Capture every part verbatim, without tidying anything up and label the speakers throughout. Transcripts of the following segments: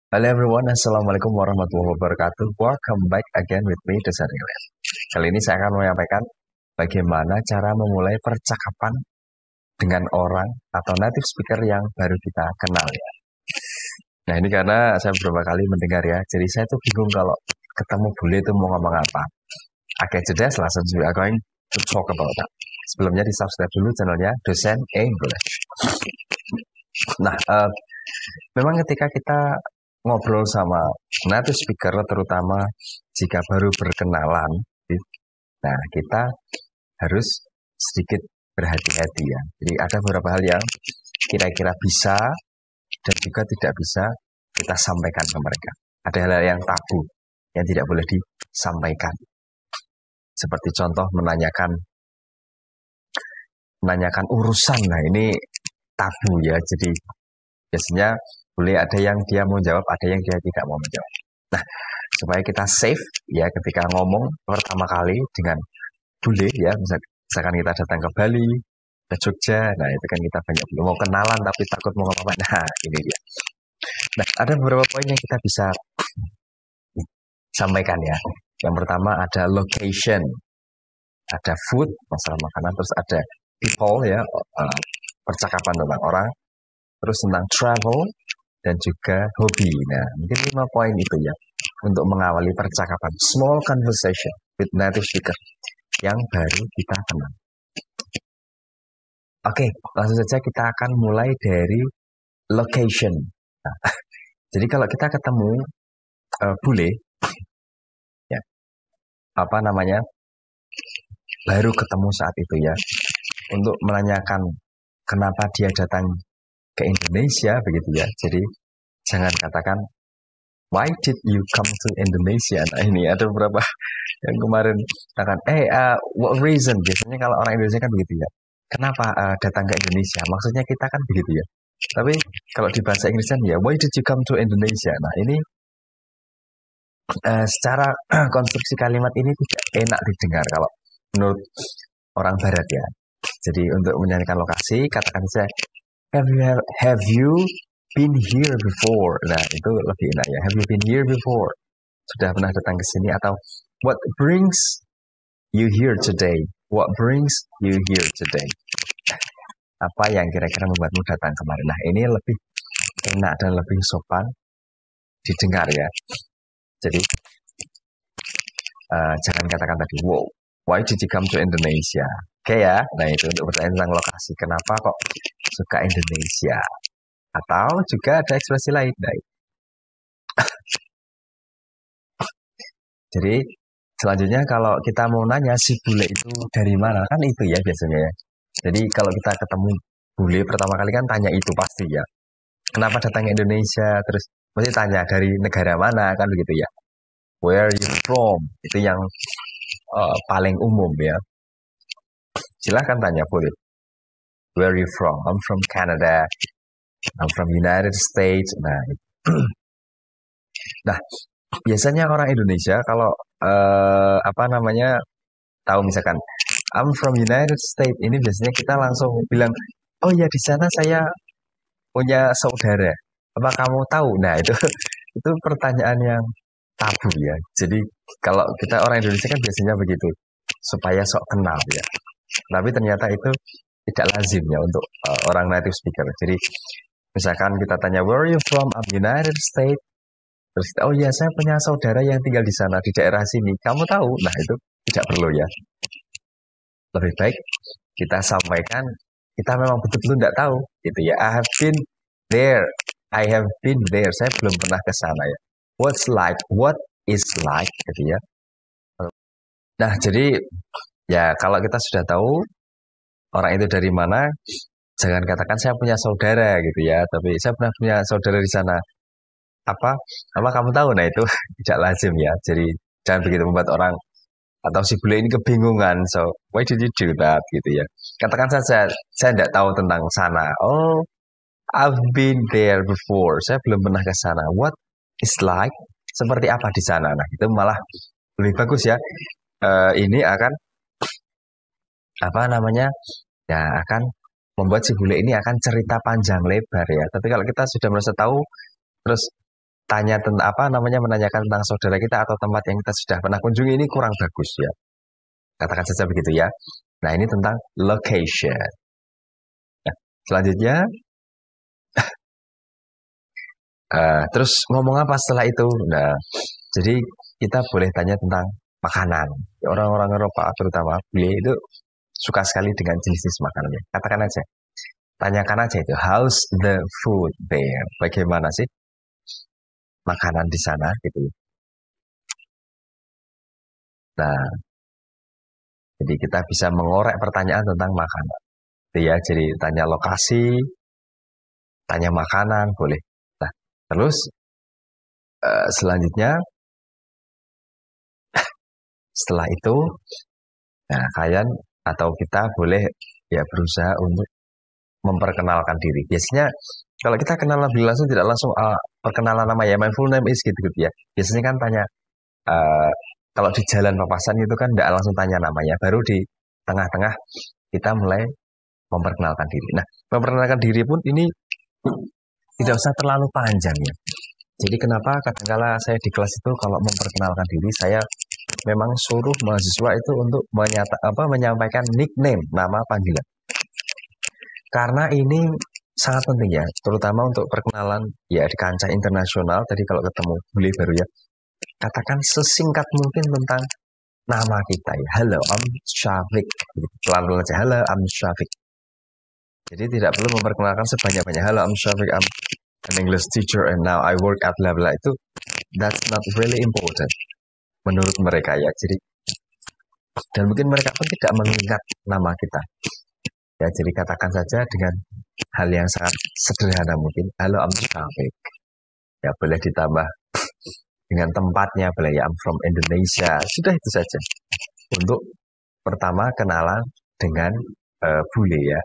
Speaker 1: Hello everyone, Assalamualaikum warahmatullahi wabarakatuh. Welcome back again with me, Dosen Ilham. Kali ini saya akan menyampaikan bagaimana cara memulai percakapan dengan orang atau native speaker yang baru kita kenal ya. Nah ini karena saya beberapa kali mendengar ya, jadi saya tuh bingung kalau ketemu bule itu mau ngomong apa. Oke, jeda langsung we are going to talk about that. Sebelumnya di subscribe dulu channelnya Dosen English. Nah, uh, memang ketika kita ngobrol sama native speaker, terutama jika baru berkenalan, nah kita harus sedikit berhati-hati ya. Jadi ada beberapa hal yang kira-kira bisa dan juga tidak bisa kita sampaikan ke mereka. Ada hal-hal yang tabu yang tidak boleh disampaikan. Seperti contoh menanyakan menanyakan urusan. Nah ini tabu ya. Jadi biasanya boleh ada yang dia mau jawab, ada yang dia tidak mau menjawab. Nah, supaya kita safe ya ketika ngomong pertama kali dengan bule ya, misalkan kita datang ke Bali, ke Jogja, nah itu kan kita banyak mau kenalan tapi takut mau ngomong. Nah, ini dia. Nah, ada beberapa poin yang kita bisa sampaikan ya. Yang pertama ada location, ada food, masalah makanan, terus ada people ya, percakapan tentang orang, terus tentang travel, dan juga hobi. Nah, mungkin lima poin itu ya untuk mengawali percakapan. Small conversation with native speaker yang baru kita kenal. Oke, langsung saja kita akan mulai dari location. Nah, jadi kalau kita ketemu uh, bule, ya, apa namanya, baru ketemu saat itu ya, untuk menanyakan kenapa dia datang ke Indonesia begitu ya. Jadi jangan katakan why did you come to Indonesia? Nah ini ada beberapa yang kemarin katakan eh uh, what reason? Biasanya kalau orang Indonesia kan begitu ya. Kenapa uh, datang ke Indonesia? Maksudnya kita kan begitu ya. Tapi kalau di bahasa Inggris kan ya why did you come to Indonesia? Nah ini uh, secara konstruksi kalimat ini tidak enak didengar kalau menurut orang Barat ya. Jadi untuk menyanyikan lokasi katakan saja Have you have, have you been here before? Nah, itu lebih enak ya. Have you been here before? Sudah pernah datang ke sini atau what brings you here today? What brings you here today? Apa yang kira-kira membuatmu datang kemarin? Nah, ini lebih enak dan lebih sopan didengar ya. Jadi uh, jangan katakan tadi, wow, why did you come to Indonesia? Oke okay, ya. Nah, itu untuk bertanya tentang lokasi. Kenapa kok suka Indonesia? Atau juga ada ekspresi lain. Baik. Jadi selanjutnya kalau kita mau nanya si bule itu dari mana, kan itu ya biasanya ya. Jadi kalau kita ketemu bule pertama kali kan tanya itu pasti ya. Kenapa datang ke Indonesia? Terus mesti tanya dari negara mana kan begitu ya. Where are you from? Itu yang uh, paling umum ya. Silahkan tanya boleh. Where are you from? I'm from Canada. I'm from United States. Nah, nah biasanya orang Indonesia kalau uh, apa namanya tahu misalkan I'm from United States, ini biasanya kita langsung bilang, oh ya di sana saya punya saudara. Apa kamu tahu? Nah itu itu pertanyaan yang tabu ya. Jadi kalau kita orang Indonesia kan biasanya begitu supaya sok kenal ya. Tapi ternyata itu tidak lazim ya untuk uh, orang native speaker. Jadi misalkan kita tanya where are you from? I'm United States. Terus oh ya saya punya saudara yang tinggal di sana di daerah sini. Kamu tahu? Nah itu tidak perlu ya. Lebih baik kita sampaikan kita memang betul-betul tidak tahu gitu ya. I have been there. I have been there. Saya belum pernah ke sana ya. What's like? What is like gitu ya. Nah jadi ya kalau kita sudah tahu orang itu dari mana, jangan katakan saya punya saudara gitu ya. Tapi saya pernah punya saudara di sana. Apa? Apa kamu tahu? Nah itu tidak lazim ya. Jadi jangan begitu membuat orang atau si bule ini kebingungan. So, why did you do that? Gitu ya. Katakan saja, saya tidak tahu tentang sana. Oh, I've been there before. Saya belum pernah ke sana. What is like? Seperti apa di sana? Nah, itu malah lebih bagus ya. Uh, ini akan apa namanya? Ya, akan membuat si bule ini akan cerita panjang lebar ya. Tapi kalau kita sudah merasa tahu, terus tanya tentang apa namanya menanyakan tentang saudara kita atau tempat yang kita sudah pernah kunjungi ini kurang bagus ya. Katakan saja begitu ya. Nah, ini tentang location. Nah, selanjutnya, uh, terus ngomong apa setelah itu? Nah, jadi kita boleh tanya tentang makanan. Orang-orang Eropa terutama beliau itu suka sekali dengan jenis-jenis makanannya. Katakan aja, tanyakan aja itu, how's the food there? Bagaimana sih makanan di sana gitu. Nah, jadi kita bisa mengorek pertanyaan tentang makanan. Gitu ya, jadi tanya lokasi, tanya makanan, boleh. Nah, terus uh, selanjutnya, setelah itu, nah kalian atau kita boleh ya berusaha untuk memperkenalkan diri. Biasanya kalau kita kenal lebih langsung tidak langsung uh, perkenalan nama ya, my full name is gitu-gitu ya. Biasanya kan tanya uh, kalau di jalan papasan itu kan tidak langsung tanya namanya, baru di tengah-tengah kita mulai memperkenalkan diri. Nah, memperkenalkan diri pun ini tidak usah terlalu panjang ya. Jadi kenapa kadang-kala saya di kelas itu kalau memperkenalkan diri saya memang suruh mahasiswa itu untuk menyata, apa, menyampaikan nickname, nama panggilan. Karena ini sangat penting ya, terutama untuk perkenalan ya di kancah internasional. Tadi kalau ketemu bule baru ya, katakan sesingkat mungkin tentang nama kita ya. Halo, I'm Syafiq. Pelan-pelan aja, halo, I'm Syafiq. Jadi tidak perlu memperkenalkan sebanyak-banyak. Halo, I'm Syafiq, I'm an English teacher and now I work at bla bla. Itu that's not really important menurut mereka ya. Jadi dan mungkin mereka pun tidak mengingat nama kita. Ya, jadi katakan saja dengan hal yang sangat sederhana mungkin. Halo, I'm Syafiq. Ya, boleh ditambah dengan tempatnya, boleh ya, I'm from Indonesia. Sudah itu saja. Untuk pertama kenalan dengan uh, bule ya.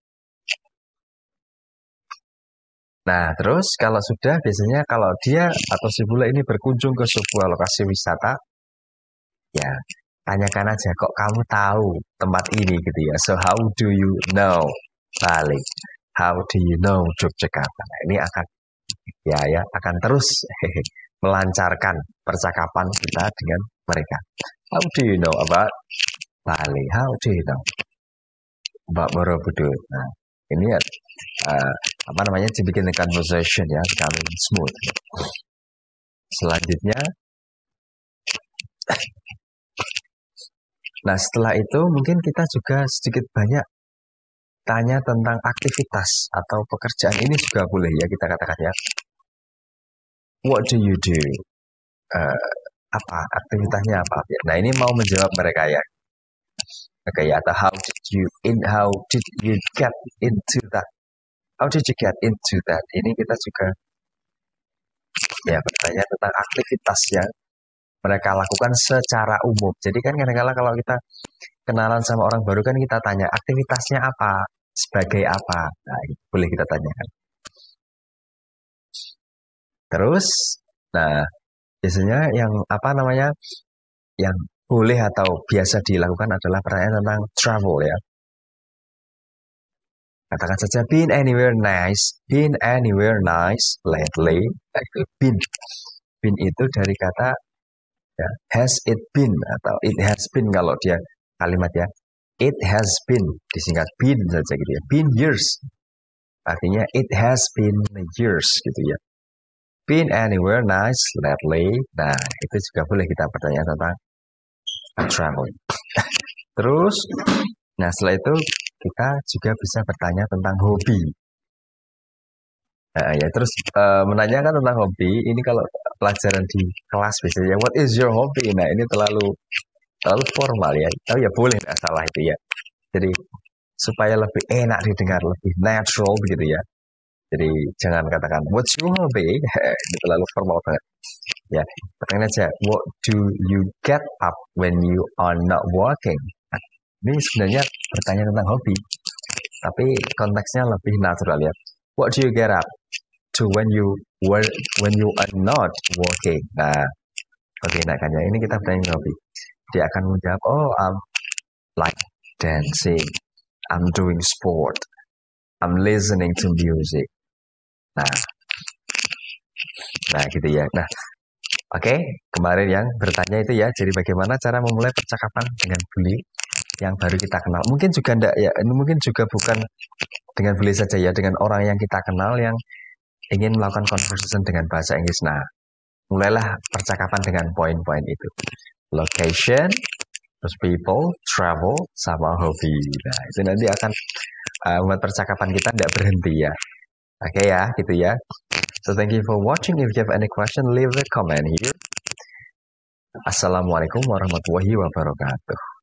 Speaker 1: Nah, terus kalau sudah biasanya kalau dia atau si bule ini berkunjung ke sebuah lokasi wisata, ya tanyakan aja, kok kamu tahu tempat ini gitu ya. So how do you know Bali? How do you know Yogyakarta? Nah, ini akan ya ya akan terus hehe, melancarkan percakapan kita dengan mereka. How do you know about Bali? How do you know about Borobudur? Nah, ini ya uh, apa namanya dibikin conversation ya, becoming smooth. Selanjutnya, nah setelah itu mungkin kita juga sedikit banyak tanya tentang aktivitas atau pekerjaan. Ini juga boleh ya kita katakan ya. What do you do? Uh, apa aktivitasnya apa? Nah ini mau menjawab mereka ya. Oke okay, ya, atau how did you in how did you get into that? How did you get into that? Ini kita juga ya bertanya tentang aktivitas yang mereka lakukan secara umum. Jadi kan kadang-kadang kalau kita kenalan sama orang baru kan kita tanya aktivitasnya apa, sebagai apa. Nah, itu boleh kita tanyakan. Terus, nah biasanya yang apa namanya, yang boleh atau biasa dilakukan adalah pertanyaan tentang travel ya. Katakan saja been anywhere nice, been anywhere nice lately. Like been, been itu dari kata ya, has it been atau it has been kalau dia kalimat ya. It has been disingkat been saja gitu ya. Been years. Artinya it has been years gitu ya. Been anywhere nice lately. Nah, itu juga boleh kita bertanya tentang traveling. Terus, nah setelah itu kita juga bisa bertanya tentang hobi. Nah, ya terus uh, menanyakan tentang hobi. Ini kalau pelajaran di kelas biasanya, what is your hobby? Nah, ini terlalu terlalu formal ya. Tapi ya boleh nggak salah itu ya. Jadi supaya lebih enak didengar, lebih natural begitu ya. Jadi jangan katakan what's your hobby? Ini terlalu formal banget. Ya, katakan aja what do you get up when you are not working? Nah, ini sebenarnya bertanya tentang hobi, tapi konteksnya lebih natural ya. What do you get up to when you work when you are not working? Nah, oke, nah kan ya ini kita bertanya hobi. Dia akan menjawab, oh I'm like dancing, I'm doing sport, I'm listening to music. Nah, Nah, gitu ya. Nah, oke, okay, kemarin yang bertanya itu ya, jadi bagaimana cara memulai percakapan dengan bule yang baru kita kenal? Mungkin juga enggak ya, mungkin juga bukan dengan bule saja ya, dengan orang yang kita kenal yang ingin melakukan conversation dengan bahasa Inggris. Nah, mulailah percakapan dengan poin-poin itu. Location, terus people, travel, sama hobi. Nah, itu nanti akan uh, membuat percakapan kita tidak berhenti ya. Oke okay, ya, gitu ya. So thank you for watching. If you have any question, leave a comment here. Assalamualaikum warahmatullahi wabarakatuh.